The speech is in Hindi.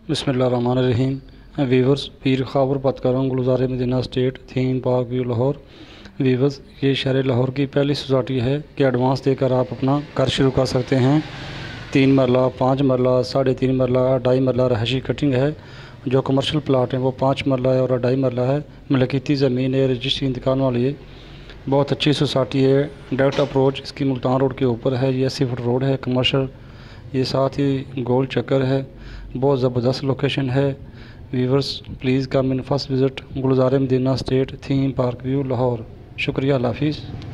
बिस्मिल्लाहिर्रहमानिर्रहीम। वीवर्स, पीर ख़ाबर बात कर रहा हूँ, Gulzar Madina state theme park view Lahore. Viewers, ये शहर लाहौर की पहली सोसाइटी है कि एडवांस देकर आप अपना घर शुरू कर सकते हैं। 3 मरला, 5 मरला, 3.5 मरला, 2.5 मरला रहायशी कटिंग है। जो कमर्शियल प्लाट है वो 5 मरला है और 2.5 मरला है। मलकीती ज़मीन है, रजिस्ट्री इंतकाल वाली है। बहुत अच्छी सोसाइटी है। डायरेक्ट अप्रोच इसकी मुल्तान रोड के ऊपर है। ये 80 फुट रोड है कमर्शियल। ये साथ ही गोल चक्कर है। बहुत ज़बरदस्त लोकेशन है। Viewers, please come in first visit Gulzar Madina state theme park view Lahore. शुक्रिया, अल्लाह हाफ़िज़।